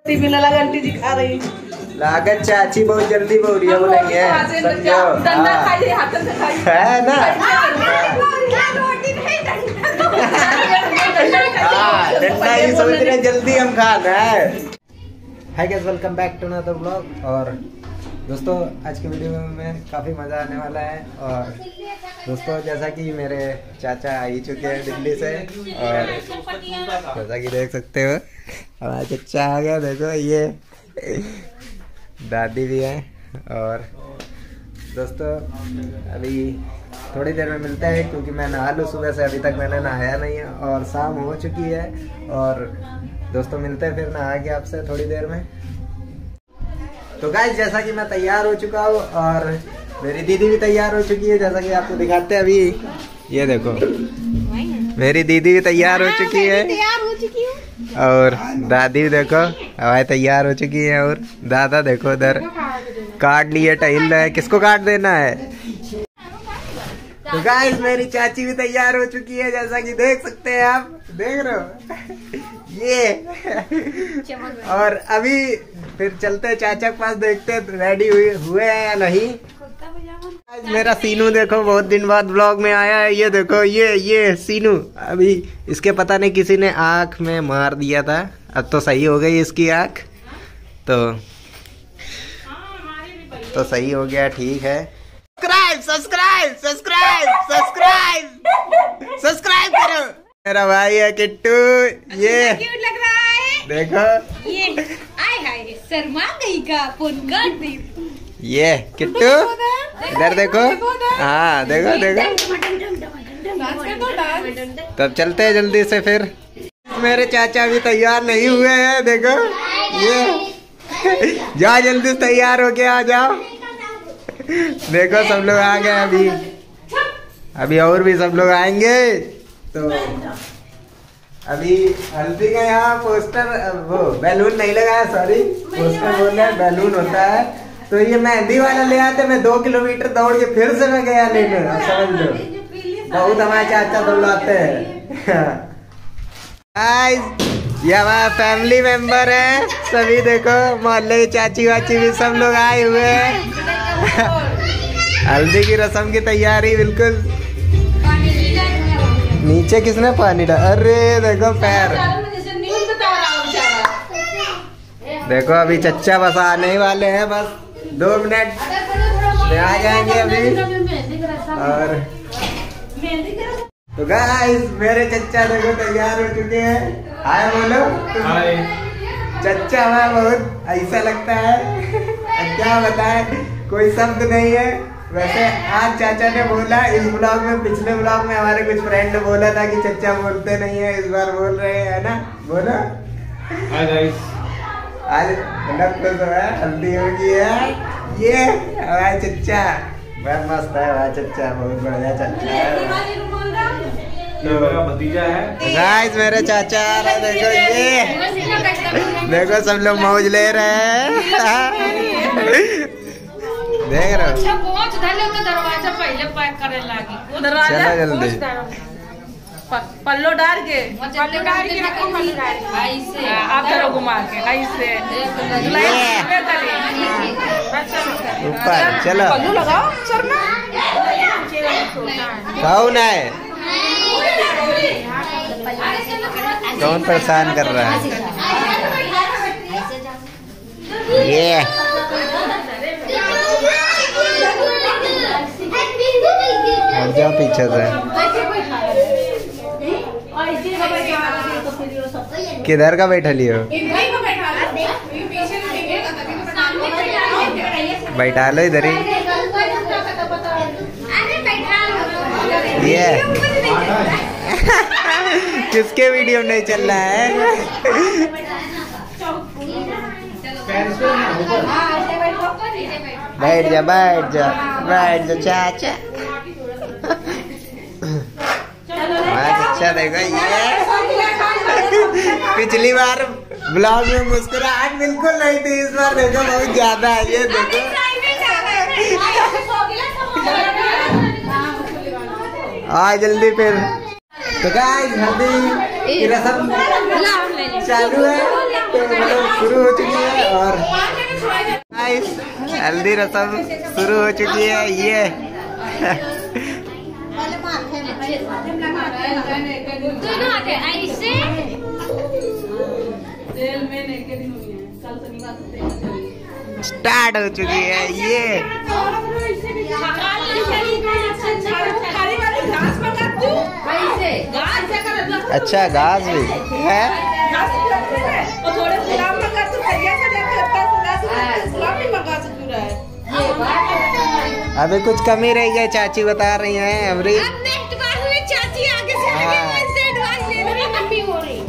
बिना लगा आंटी जी खा रही लागत चाची बहुत जल्दी बोल रही है बोलेंगे समझो है ना। डंडा ही सोच रहे जल्दी हम खाना है। Hi guys, welcome back to another vlog. और दोस्तों आज की वीडियो में काफ़ी मज़ा आने वाला है। और दोस्तों जैसा कि मेरे चाचा आ ही चुके हैं दिल्ली से, और जैसा कि देख सकते हो हमारा चाचा आ गया। देखो ये दादी भी है। और दोस्तों अभी थोड़ी देर में मिलता है, क्योंकि मैं नहा लूँ। सुबह से अभी तक मैंने नहाया नहीं है और शाम हो चुकी है। और दोस्तों मिलते हैं फिर नहा के आपसे थोड़ी देर में। तो गाइस जैसा कि मैं तैयार हो चुका हूँ और मेरी दीदी भी तैयार हो चुकी है, जैसा कि आपको दिखाते हैं। अभी ये देखो मेरी दीदी भी तैयार हो चुकी है, और दादी भी देखो हवाई तैयार हो चुकी है, और दादा देखो उधर काट लिए टहल रहे हैं। किसको काट देना है? तो गाइस मेरी चाची भी तैयार हो चुकी है, जैसा कि देख सकते हैं आप। देख रहे हो ये। और अभी फिर चलते हैं चाचा के पास, देखते हैं रेडी हुए हैं या नहीं। मेरा सीनू देखो बहुत दिन बाद ब्लॉग में आया है। ये देखो ये सीनू। अभी इसके पता नहीं किसी ने आँख में मार दिया था, अब तो सही हो गई इसकी आँख। तो सही हो गया, ठीक है। सब्सक्राइब करो। मेरा भाई है किट्टू। ये क्यूट लग रहा है, देखो ये। आय हाय शर्मा गई का फोन कर दी। ये किट्टू इधर देखो। हाँ देखो देखो। तब चलते हैं जल्दी से फिर। मेरे चाचा भी तैयार नहीं हुए हैं, देखो ये। जाओ जल्दी से तैयार हो के आ जाओ। देखो सब लोग आ गए। अभी और भी सब लोग आएंगे। तो अभी हल्दी का यहाँ पोस्टर, वो बैलून नहीं लगाया, सॉरी पोस्टर बोल रहे, बैलून होता है। तो ये मेहंदी वाला ले आते, मैं 2 किलोमीटर दौड़ के फिर से मैं गया लेने। समझ लो बहुत हमारे चाचा दौड़ाते हैं। ये हमारा फैमिली मेंबर है सभी। देखो मोहल्ले की चाची वाची भी सब लोग आए हुए हैं। हल्दी की रस्म की तैयारी बिल्कुल। नीचे किसने पानी डाला? अरे देखो पैर। देखो अभी चच्चा बस आने ही वाले हैं, बस 2 मिनट में आ जाएंगे अभी। और तो गाइस मेरे चच्चा देखो तैयार हो चुके हैं। हाय बोलो। हाय चच्चा हमारा बहुत ऐसा लगता है, क्या बताए, कोई शब्द नहीं है। वैसे आज चाचा ने बोला इस ब्लॉग में, पिछले ब्लॉग में हमारे कुछ फ्रेंड ने बोला था कि चच्चा बोलते नहीं है, इस बार बोल रहे हैं ना। बोलो हाय गाइस। आज हल्दी होगी है। ये हमारा चच्चा बहुत मस्त है। हमारा चच्चा बहुत बढ़िया चच्चा है। मेरा भतीजा है गाइस, मेरे चाचा आ रहा है। देखो ये देखो सब लोग मौज ले रहे हैं। देख रहे हो? दरवाजा पहले पैक करे लागी। चलो जल्दी पल्लो डाल के आप चलो घुमा के ऐसे ऊपर चलो। पल्लू लगाओ सर में। कौन है? कौन परेशान कर रहा है? ये जाओ पीछे से। किधर का बैठा लियो? बैठा लो इधर ही। ये किसके वीडियो नहीं चल रहा है? बैठ जा बैठ जा बैठ जा चाचा। अच्छा देखो ये पिछली बार ब्लॉग में मुस्कुराहट बिल्कुल नहीं थी, इस बार देखो बहुत ज्यादा है। ये देखो आ जल्दी फिर। तो गाइस हल्दी की रस्म चालू है। मतलब शुरू हो चुकी है और हल्दी रस्म शुरू हो चुकी है। ये स्टार्ट हो चुकी है। ये अच्छा घास भी है। अभी कुछ कमी रह गई, चाची बता रही हैं। अमरी चाची आगे से एडवांस लेने में कमी हो रही।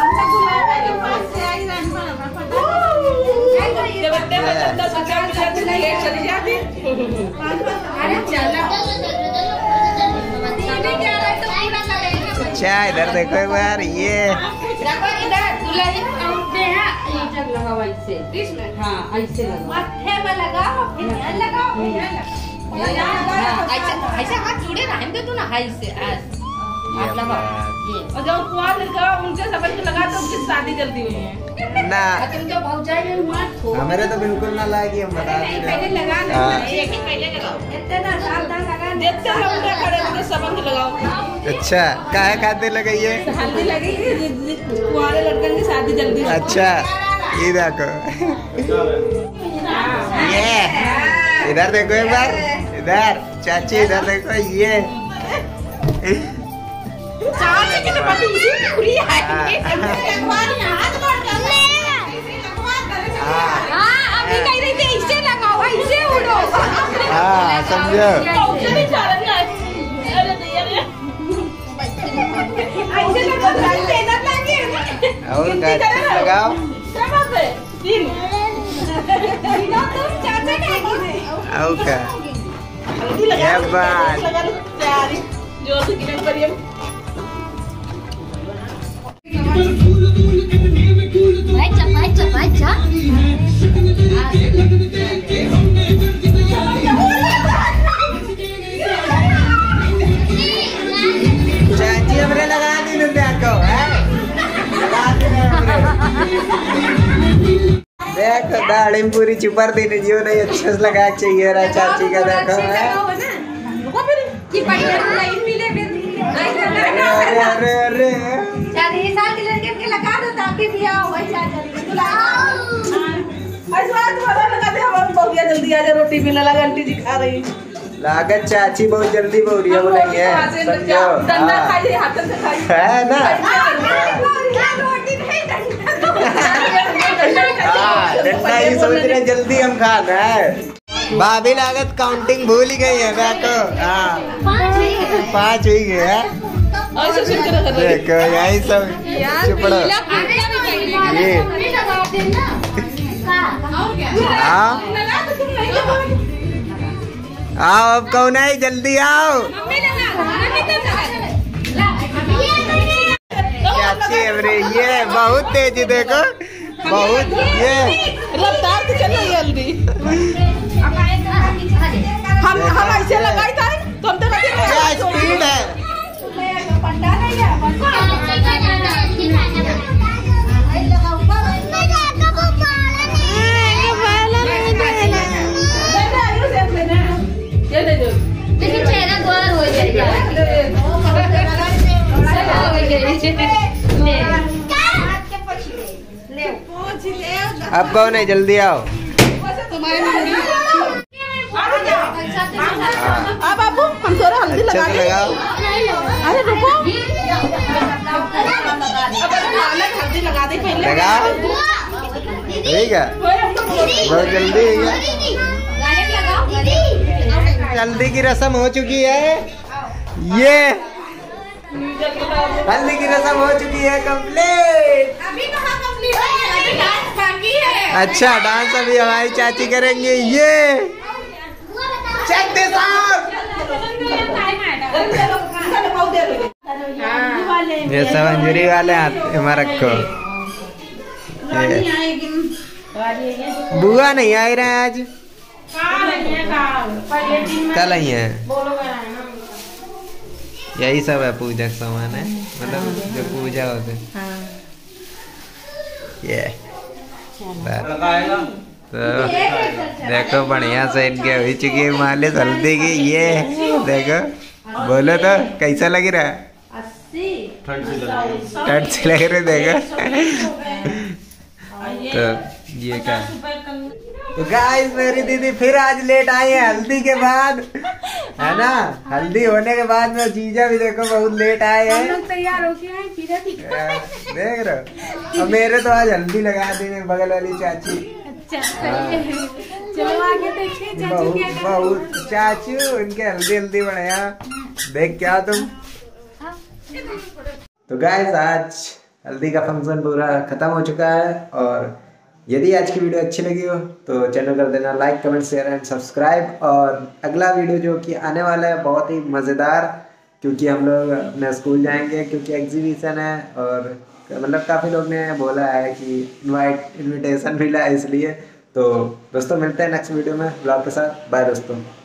अच्छा इधर देखो एक बार। ये ऐसे हाथ जुड़े रहेंगे तू ना ऐसे आप लगाओ। और जब कुआं लगा उनके समझ में लगा तो उनकी शादी जल्दी हुई है ना। तुम जो भौजाई में मत हो। हमारे तो बिल्कुल ना लगी, हम बता नहीं पहले लगाना चाहिए कि पहले लगाओ। इतना सावधान लगा देखते हैं उनका खड़े होकर सबंध लगाओ। अच्छा काहे खातिर लगाइए? हल्दी लगी कुआरे लड़कन की शादी जल्दी। अच्छा ये देखो। ये इधर देखो एक बार, इधर चाची इधर देखो। ये चाची की तो पति इसी में खुली है। अभी कह रही थी इसे लगाओ इसे उड़ो। हाँ समझो। और लगाओ। ओके ये बात जोर से किरण करिए। चाची हमरे लगा दी देखो देखो दाढ़ी में पूरी चुपर दी जो नहीं अच्छे से लगा चाहिए रहा चाची का। देखो अरे अरे जल्दी आजा रोटी मिलने लगा। आंटी जी खा रही लागत चाची बहुत जल्दी बोल रही है। बोलेंगे समझो है ना। डंडा ही सोच रहे जल्दी हम खाना है। भाभी लागत काउंटिंग भूल ही गई है। देखो हाँ 5 ही गए। देखो यही सब चुपड़ो। ये आओ अब कौन है, जल्दी आओ। चाची अरे ये बहुत तेज देखो बहुत। ये रफ्तार से चल रही जल्दी। हम ऐसे लगाई था तो हम तो क्या स्पीड है। लेकिन चेहरा गोर हो जाएगा। अब कौन है, जल्दी आओ। बाबू हम थोड़ा हल्दी लगा लगाओ। अरे रुको हल्दी लगा दे पहले। लगाओ ठीक है बहुत जल्दी है। हल्दी की रस्म हो चुकी है। ये हल्दी की रस्म हो चुकी है कंप्लीट। अभी कहाँ कंप्लीट है, अभी डांस बाकी है। अच्छा डांस अभी हमारी चाची करेंगे। ये चेक दिस आउट। ये सब अंजरी वाले हमारा रखो। बुआ नहीं आई रहे आज, कल आई है। यही सब है पूजा का सामान है, मतलब जो पूजा होते। ये तो देखो बढ़िया से इनके हुई चुकी है मालिश हल्दी की। ये देखो, बोलो तो कैसा लग रहा है? ठंड से लग रहे देखो। तो ये क्या तो गाइस, मेरी दीदी फिर आज लेट आई है हल्दी के बाद, है ना। हल्दी होने के बाद में जीजा भी देखो बहुत लेट आए हैं। तैयार हो गए देख रहे हो। और मेरे तो आज हल्दी लगा दी बगल वाली चाची। चलो आगे देखिए बहुत चाचू इनके हल्दी बढ़िया। देख क्या तुम। तो गाइस, आज हल्दी का फंक्शन पूरा खत्म हो चुका है। और यदि आज की वीडियो अच्छी लगी हो तो चैनल कर देना like, comment, share and subscribe. और अगला वीडियो जो कि आने वाला है बहुत ही मज़ेदार, क्योंकि हम लोग अपने स्कूल जाएंगे, क्योंकि एग्जीबिशन है। और मतलब काफ़ी लोग ने बोला है कि इनविटेशन मिला है, इसलिए। तो दोस्तों मिलते हैं नेक्स्ट वीडियो में ब्लॉग के साथ। बाय दोस्तों।